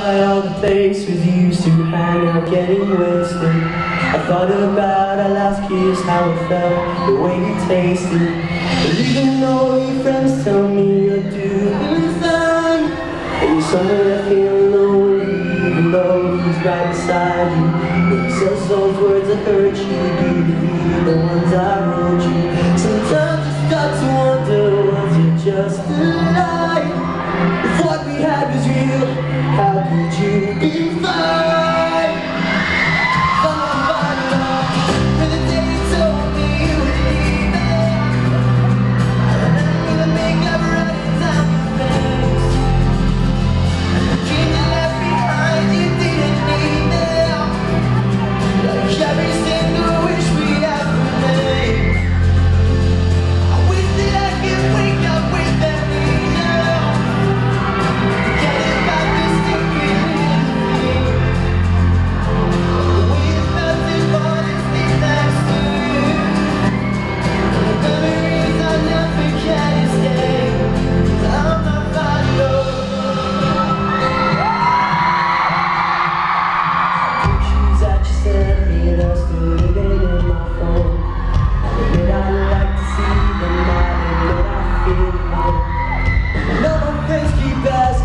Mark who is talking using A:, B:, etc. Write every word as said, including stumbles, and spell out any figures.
A: by all the places we used to hang out getting wasted. I thought about our last kiss, how it felt, the way you tasted. But even though your friends tell me you're doing fine, and you're somewhere feeling lonely, even though he's right beside you. When he says those words that hurt you, do you believe the ones I wrote you? Sometimes I start to wonder, was it just a lie? If what we had was real, how could you be fine? Somebody for the day you told me you would leave me. I remember the makeup running down your face. The dreams you left behind, you didn't need them. Like every single wish we ever made. I wish that I could wake up with them. Keep